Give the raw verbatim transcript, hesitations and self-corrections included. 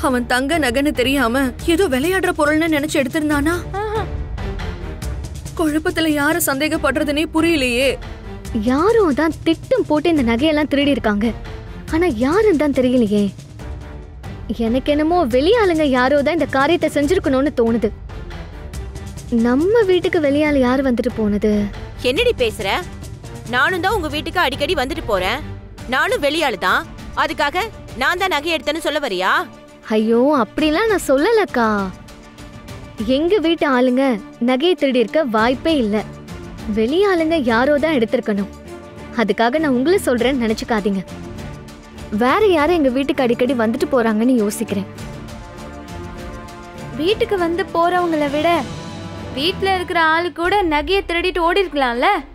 அவன் தங்க நகைன்னு தெரியாம ஏதோ விளையாடுற பொருள்னு நினைச்சு எடுத்திருந்தானா? குழப்பத்துல யார சந்தேகப்படுறதுனே புரியலையே. யாரோ தான் திட்டம் போட்டு இந்த நகையெல்லாம் திருடி இருக்காங்க. ஆனா யாருன்னு தான் தெரியலையே. எனக்கு என்னமோ வெளியாளுங்க யாரோ தான் இந்த காரியத்தை செஞ்சிருக்கணும்னு தோணுது. நம்ம வீட்டுக்கு வெளியால யாரு வந்துட்டு போனது? என்னடி பேசுற? நானும் தான் உங்க வீட்டுக்கு அடிக்கடி வந்துட்டு போறேன். நானும் வெளியாளு தான். அதுக்காக நான் தான் நகை எடுத்தேன்னு சொல்ல வரியா? ஐயோ, அப்படிலாம் நான் சொல்லலக்கா. எங்க வீட்டு ஆளுங்க நகையை திருடி இருக்க வாய்ப்பே இல்ல. வெளியாளுங்க யாரோ தான் எடுத்திருக்கணும். அதுக்காக நான் உங்களை சொல்றேன்னு நினைச்சுக்காதீங்க. வேற யாரும் எங்க வீட்டுக்கு அடிக்கடி வந்துட்டு போறாங்கன்னு யோசிக்கிறேன். வீட்டுக்கு வந்து போறவங்கள விட வீட்டுல இருக்கிற ஆளு கூட நகையை திருடிட்டு ஓடி இருக்கலாம்ல.